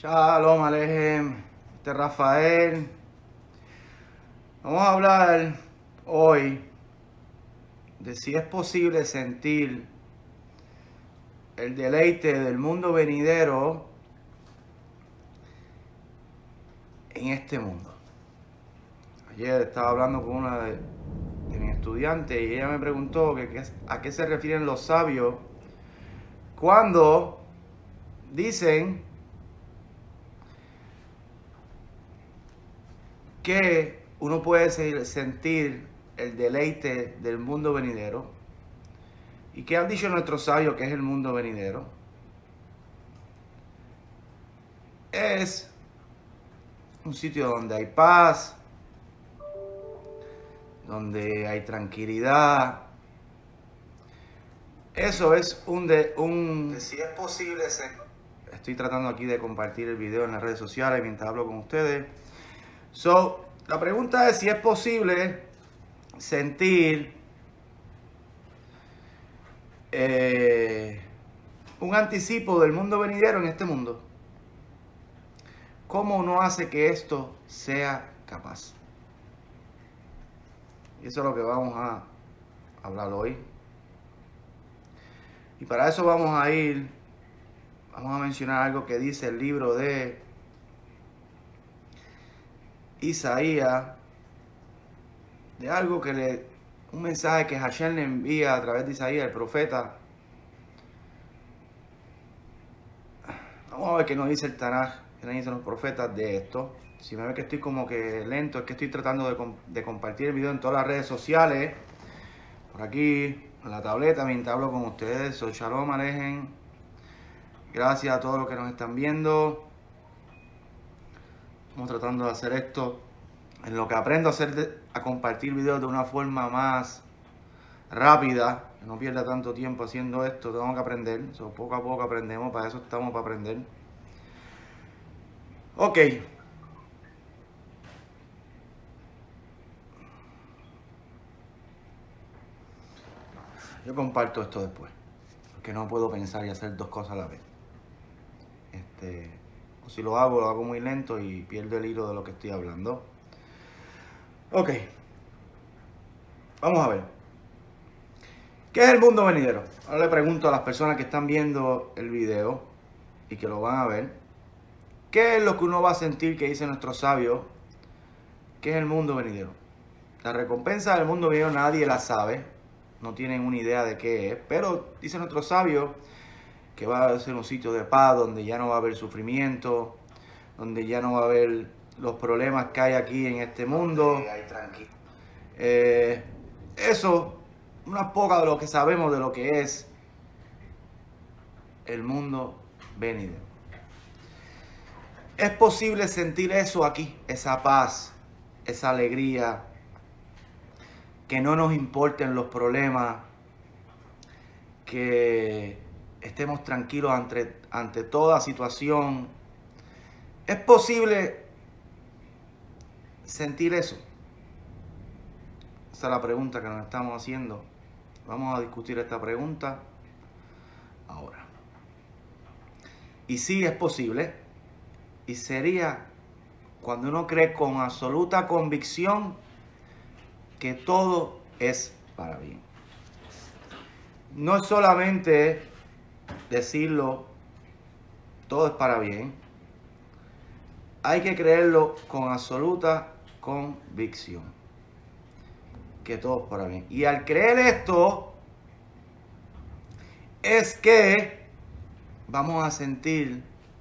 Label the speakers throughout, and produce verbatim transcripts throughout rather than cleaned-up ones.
Speaker 1: Shalom Alejem, este es Rafael. Vamos a hablar hoy de si es posible sentir el deleite del mundo venidero en este mundo. Ayer estaba hablando con una de, de mis estudiantes y ella me preguntó que, que, a qué se refieren los sabios cuando dicen que uno puede sentir el deleite del mundo venidero. ¿Y qué han dicho nuestros sabios que es el mundo venidero? Es un sitio donde hay paz, donde hay tranquilidad. Eso es un... De, un si es posible ser... Estoy tratando aquí de compartir el video en las redes sociales mientras hablo con ustedes. So, la pregunta es si es posible sentir eh, un anticipo del mundo venidero en este mundo. ¿Cómo uno hace que esto sea capaz? Y eso es lo que vamos a hablar hoy. Y para eso vamos a ir, vamos a mencionar algo que dice el libro de Isaías, de algo que le, un mensaje que Hashem le envía a través de Isaías, el profeta. Vamos a ver qué nos dice el Tanaj, qué nos dicen los profetas de esto. Si me ve que estoy como que lento, es que estoy tratando de, de compartir el video en todas las redes sociales. Por aquí, en la tableta, mientras hablo con ustedes. Soy Shalom Alejem. Gracias a todos los que nos están viendo. Estamos tratando de hacer esto en lo que aprendo a hacer, de, a compartir videos de una forma más rápida, que no pierda tanto tiempo haciendo esto. Tengo que aprender, so, poco a poco aprendemos, para eso estamos, para aprender. Ok. Yo comparto esto después, porque no puedo pensar y hacer dos cosas a la vez. Este... O si lo hago, lo hago muy lento y pierdo el hilo de lo que estoy hablando. Ok. Vamos a ver. ¿Qué es el mundo venidero? Ahora le pregunto a las personas que están viendo el video y que lo van a ver. ¿Qué es lo que uno va a sentir que dice nuestro sabio? ¿Qué es el mundo venidero? La recompensa del mundo venidero nadie la sabe. No tienen una idea de qué es. Pero dice nuestro sabio que va a ser un sitio de paz, donde ya no va a haber sufrimiento, donde ya no va a haber los problemas que hay aquí en este mundo. Sí, hay tranquilo. Eh, eso, una poca de lo que sabemos de lo que es el mundo venidero. Es posible sentir eso aquí, esa paz, esa alegría, que no nos importen los problemas, que estemos tranquilos ante, ante toda situación. ¿Es posible sentir eso? Esa es la pregunta que nos estamos haciendo. Vamos a discutir esta pregunta ahora. Y sí es posible. Y sería cuando uno cree con absoluta convicción que todo es para bien. No es solamente decirlo, todo es para bien. Hay que creerlo con absoluta convicción, que todo es para bien. Y al creer esto, es que vamos a sentir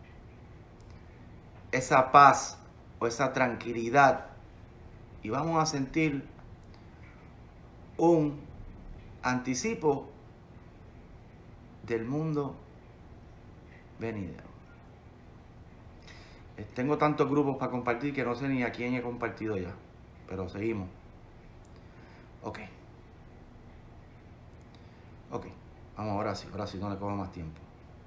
Speaker 1: esa paz o esa tranquilidad. Y vamos a sentir un anticipo del mundo venidero. Tengo tantos grupos para compartir que no sé ni a quién he compartido ya. Pero seguimos. Ok. Ok. Vamos ahora sí. Ahora sí no le cojo más tiempo.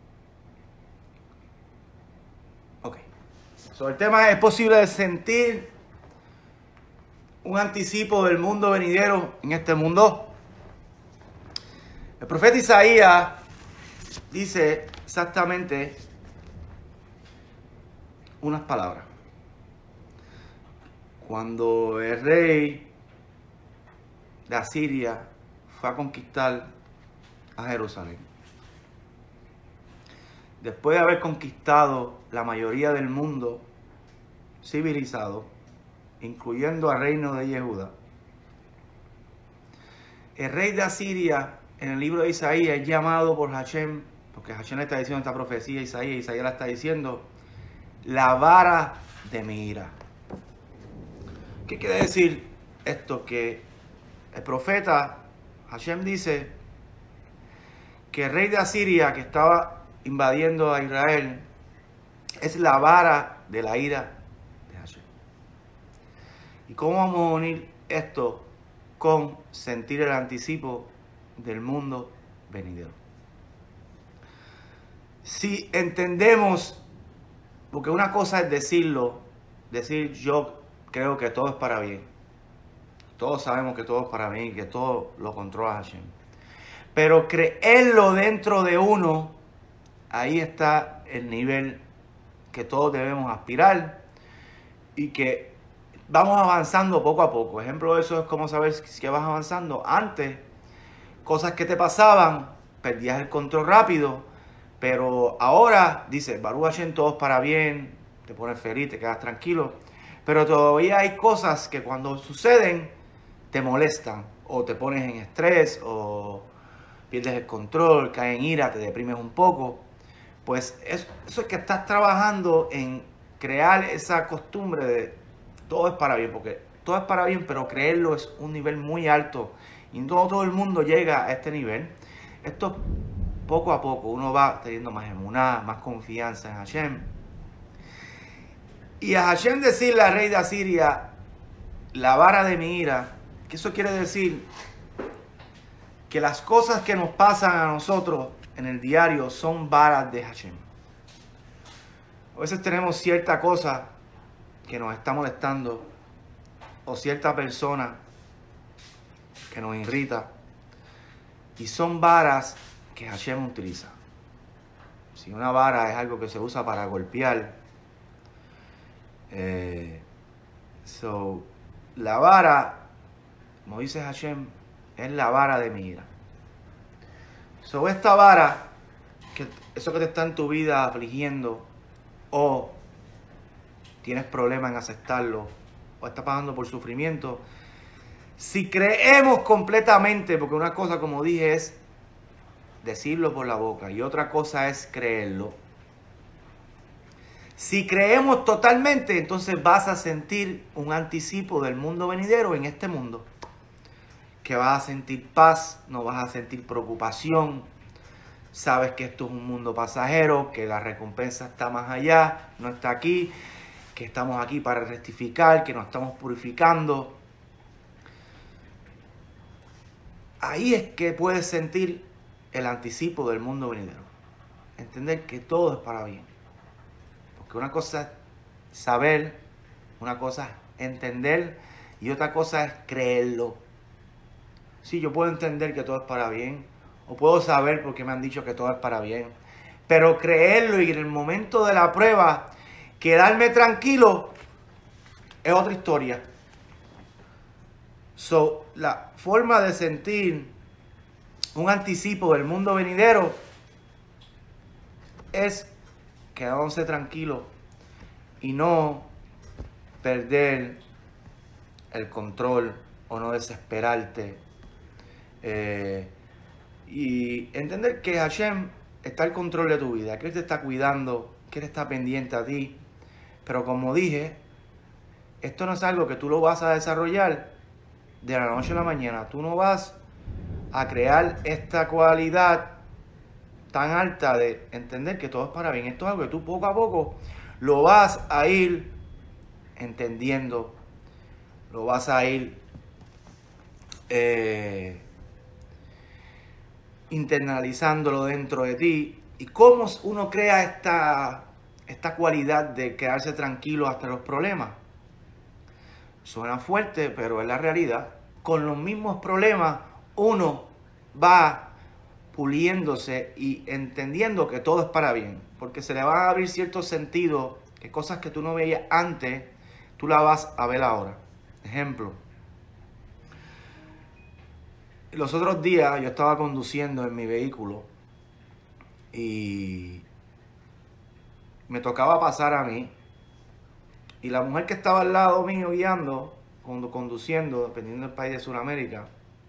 Speaker 1: Ok. So, el tema es, ¿es posible sentir un anticipo del mundo venidero en este mundo? El profeta Isaías dice exactamente unas palabras. Cuando el rey de Asiria fue a conquistar a Jerusalén, después de haber conquistado la mayoría del mundo civilizado, incluyendo al reino de Yehuda, el rey de Asiria, en el libro de Isaías, es llamado por Hashem, porque Hashem está diciendo esta profecía, Isaías, Isaías la está diciendo, la vara de mi ira. ¿Qué quiere decir esto? Que el profeta Hashem dice que el rey de Asiria, que estaba invadiendo a Israel, es la vara de la ira de Hashem. ¿Y cómo vamos a unir esto con sentir el anticipo del mundo venidero? Si entendemos, porque una cosa es decirlo, decir yo creo que todo es para bien. Todos sabemos que todo es para bien y que todo lo controla Hashem. Pero creerlo dentro de uno, ahí está el nivel que todos debemos aspirar y que vamos avanzando poco a poco. Ejemplo de eso es como saber que vas avanzando. Antes, cosas que te pasaban, perdías el control rápido, pero ahora dices, Baruch Hashem, todo es para bien, te pones feliz, te quedas tranquilo, pero todavía hay cosas que cuando suceden te molestan, o te pones en estrés, o pierdes el control, caes en ira, te deprimes un poco. Pues eso, eso es que estás trabajando en crear esa costumbre de todo es para bien, porque todo es para bien, pero creerlo es un nivel muy alto y no todo el mundo llega a este nivel. Esto poco a poco uno va teniendo más emuná, más confianza en Hashem. Y a Hashem decirle al rey de Asiria, la vara de mi ira, que eso quiere decir que las cosas que nos pasan a nosotros en el diario son varas de Hashem. A veces tenemos cierta cosa que nos está molestando o cierta persona que nos irrita y son varas que Hashem utiliza. Si una vara es algo que se usa para golpear, eh, so, la vara, como dice Hashem, es la vara de mi ira. So, esta vara, que eso que te está en tu vida afligiendo, o tienes problemas en aceptarlo, o estás pasando por sufrimiento, si creemos completamente, porque una cosa, como dije, es decirlo por la boca y otra cosa es creerlo. Si creemos totalmente, entonces vas a sentir un anticipo del mundo venidero en este mundo. Que vas a sentir paz, no vas a sentir preocupación. Sabes que esto es un mundo pasajero, que la recompensa está más allá, no está aquí, que estamos aquí para rectificar, que nos estamos purificando. Ahí es que puedes sentir el anticipo del mundo venidero. Entender que todo es para bien. Porque una cosa es saber, una cosa es entender y otra cosa es creerlo. Sí, yo puedo entender que todo es para bien, o puedo saber porque me han dicho que todo es para bien, pero creerlo y en el momento de la prueba quedarme tranquilo es otra historia. So, la forma de sentir un anticipo del mundo venidero es quedándose tranquilo y no perder el control o no desesperarte. Eh, y entender que Hashem está al control de tu vida, que Él te está cuidando, que Él está pendiente a ti. Pero como dije, esto no es algo que tú lo vas a desarrollar de la noche a la mañana. Tú no vas a crear esta cualidad tan alta de entender que todo es para bien. Esto es algo que tú poco a poco lo vas a ir entendiendo, lo vas a ir eh, internalizándolo dentro de ti. Y cómo uno crea esta, esta cualidad de quedarse tranquilo hasta los problemas. Suena fuerte, pero es la realidad. Con los mismos problemas uno va puliéndose y entendiendo que todo es para bien. Porque se le van a abrir ciertos sentidos que que cosas que tú no veías antes, tú las vas a ver ahora. Ejemplo. Los otros días yo estaba conduciendo en mi vehículo y me tocaba pasar a mí. Y la mujer que estaba al lado mío guiando, cuando conduciendo, dependiendo del país de Sudamérica,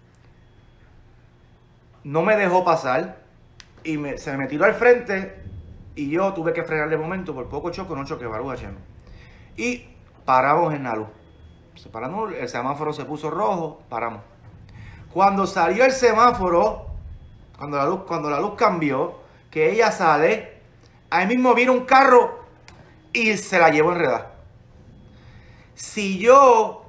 Speaker 1: no me dejó pasar y me, se me tiró al frente y yo tuve que frenar de momento, por poco choque, no choque, Baruch Hashem. Y paramos en la luz. Se paramos, el semáforo se puso rojo, paramos. Cuando salió el semáforo, cuando la luz, cuando la luz cambió, que ella sale, ahí mismo vino un carro y se la llevó enredada. Si yo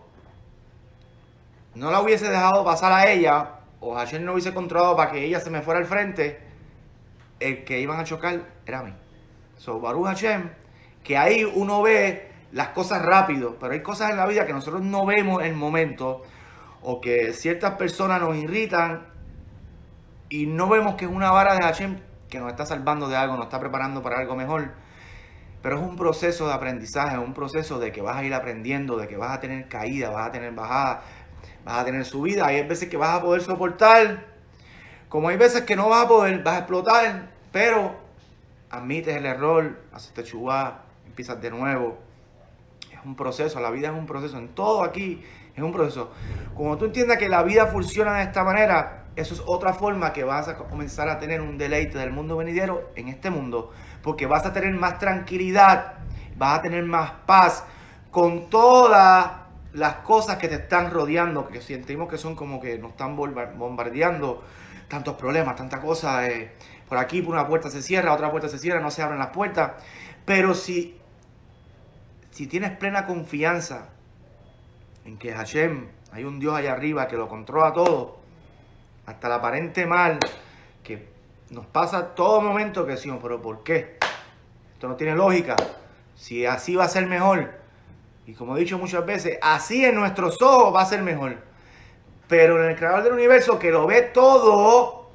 Speaker 1: no la hubiese dejado pasar a ella, o Hashem no hubiese controlado para que ella se me fuera al frente, el que iban a chocar era a mí. So, Baruch Hashem, que ahí uno ve las cosas rápido, pero hay cosas en la vida que nosotros no vemos en el momento, o que ciertas personas nos irritan y no vemos que es una vara de Hashem que nos está salvando de algo, nos está preparando para algo mejor. Pero es un proceso de aprendizaje, es un proceso de que vas a ir aprendiendo, de que vas a tener caída, vas a tener bajada, vas a tener subida. Hay veces que vas a poder soportar, como hay veces que no vas a poder, vas a explotar, pero admites el error, haces techubá, empiezas de nuevo. Es un proceso, la vida es un proceso, en todo aquí es un proceso. Cuando tú entiendas que la vida funciona de esta manera, eso es otra forma que vas a comenzar a tener un deleite del mundo venidero en este mundo. Porque vas a tener más tranquilidad, vas a tener más paz con todas las cosas que te están rodeando, que sentimos que son como que nos están bombardeando, tantos problemas, tantas cosas. Eh, por aquí, por una puerta se cierra, otra puerta se cierra, no se abren las puertas. Pero si, si tienes plena confianza en que Hashem, hay un Dios allá arriba que lo controla todo, hasta el aparente mal, que nos pasa todo momento que decimos, pero ¿por qué? Esto no tiene lógica. Si así va a ser mejor. Y como he dicho muchas veces, así en nuestros ojos va a ser mejor. Pero en el creador del universo, que lo ve todo,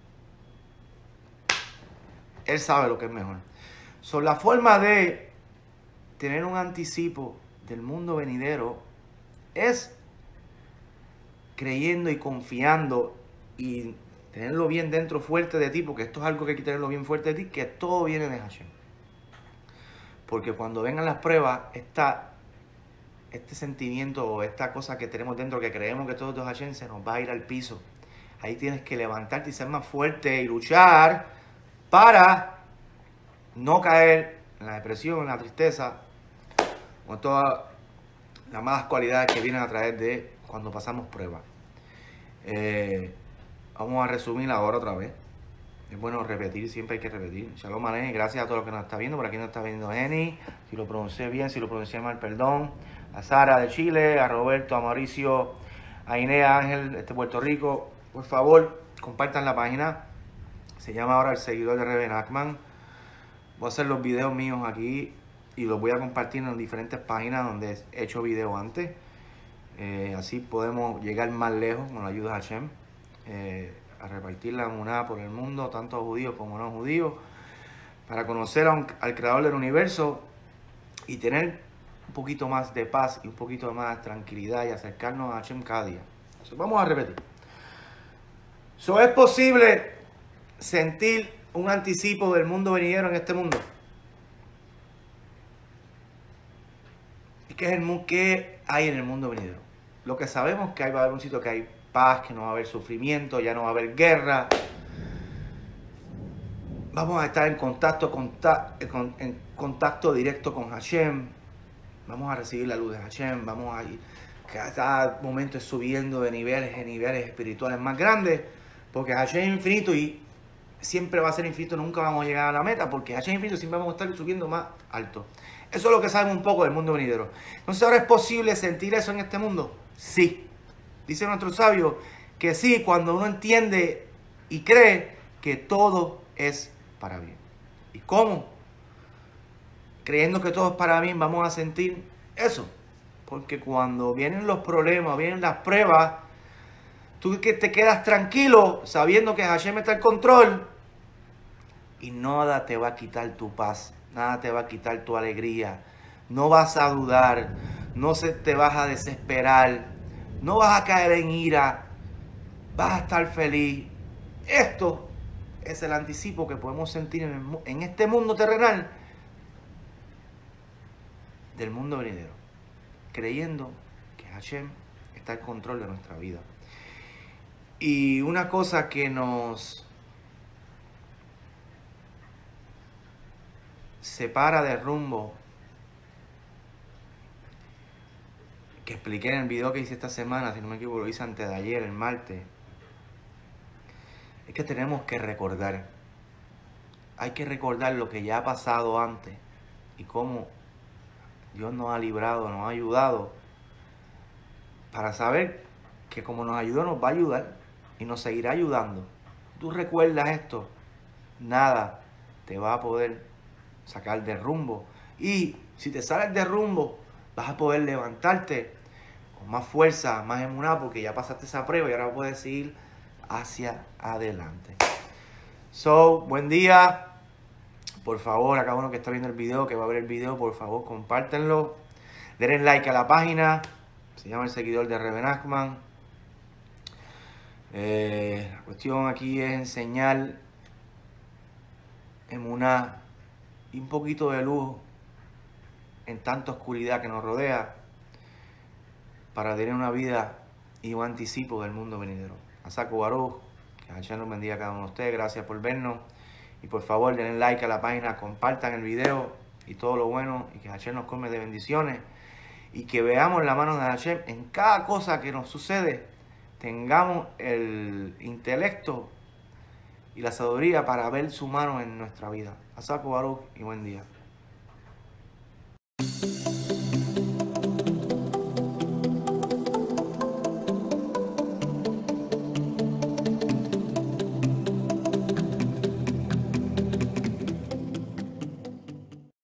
Speaker 1: él sabe lo que es mejor. So, la forma de tener un anticipo del mundo venidero es creyendo y confiando y tenerlo bien dentro, fuerte de ti, porque esto es algo que hay que tenerlo bien fuerte de ti, que todo viene de Hashem. Porque cuando vengan las pruebas, esta, este sentimiento o esta cosa que tenemos dentro, que creemos que todo es de Hashem, se nos va a ir al piso. Ahí tienes que levantarte y ser más fuerte y luchar para no caer en la depresión, en la tristeza, con todas las malas cualidades que vienen a través de cuando pasamos pruebas. Eh... Vamos a resumir ahora otra vez. Es bueno repetir, siempre hay que repetir. Shalom Aleichem, gracias a todos los que nos están viendo. Por aquí nos está viendo Eni. Si lo pronuncié bien, si lo pronuncié mal, perdón. A Sara de Chile, a Roberto, a Mauricio, a Inea Ángel de Puerto Rico. Por favor, compartan la página. Se llama ahora El Seguidor de Rebe Nachman. Voy a hacer los videos míos aquí y los voy a compartir en diferentes páginas donde he hecho videos antes. Eh, así podemos llegar más lejos con la ayuda de Hashem. Eh, a repartir la emuná por el mundo, tanto judíos como no judíos, para conocer a un, al creador del universo y tener un poquito más de paz y un poquito más de tranquilidad y acercarnos a Hashem cada día. So, vamos a repetir. So, ¿es posible sentir un anticipo del mundo venidero en este mundo? ¿Y qué, es el, qué hay en el mundo venidero? Lo que sabemos que hay, va a haber un sitio que hay paz, que no va a haber sufrimiento, ya no va a haber guerra. Vamos a estar en contacto, contacto, en contacto directo con Hashem. Vamos a recibir la luz de Hashem. Vamos a ir, cada momento es subiendo de niveles en niveles espirituales más grandes, porque Hashem es infinito y siempre va a ser infinito, nunca vamos a llegar a la meta, porque Hashem es infinito, siempre vamos a estar subiendo más alto. Eso es lo que sabemos un poco del mundo venidero. Entonces, ¿ahora es posible sentir eso en este mundo? Sí. Dice nuestro sabio que sí, cuando uno entiende y cree que todo es para bien. ¿Y cómo? Creyendo que todo es para bien, vamos a sentir eso. Porque cuando vienen los problemas, vienen las pruebas, tú que te quedas tranquilo sabiendo que Hashem está al control y nada te va a quitar tu paz, nada te va a quitar tu alegría. No vas a dudar, no se te vas a desesperar, no vas a caer en ira, vas a estar feliz. Esto es el anticipo que podemos sentir en, el, en este mundo terrenal del mundo venidero, creyendo que Hashem está al control de nuestra vida. Y una cosa que nos separa del rumbo, que expliqué en el video que hice esta semana, si no me equivoco, lo hice antes de ayer, el martes, es que tenemos que recordar. Hay que recordar lo que ya ha pasado antes y cómo Dios nos ha librado, nos ha ayudado, para saber que como nos ayudó, nos va a ayudar y nos seguirá ayudando. Tú recuerdas esto, nada te va a poder sacar de rumbo. Y si te sales de rumbo, vas a poder levantarte con más fuerza, más emuná, porque ya pasaste esa prueba y ahora puedes seguir hacia adelante. So, buen día. Por favor, a cada uno que está viendo el video, que va a ver el video, por favor, compártenlo. Denle like a la página. Se llama El Seguidor de Reuven Nachman. Eh, la cuestión aquí es enseñar emuná y un poquito de luz en tanta oscuridad que nos rodea, para tener una vida y un anticipo del mundo venidero. Asaku Baruch, que Hashem nos bendiga a cada uno de ustedes. Gracias por vernos. Y por favor, denle like a la página, compartan el video y todo lo bueno. Y que Hashem nos colme de bendiciones. Y que veamos la mano de Hashem en cada cosa que nos sucede. Tengamos el intelecto y la sabiduría para ver su mano en nuestra vida. Asaku Baruch y buen día.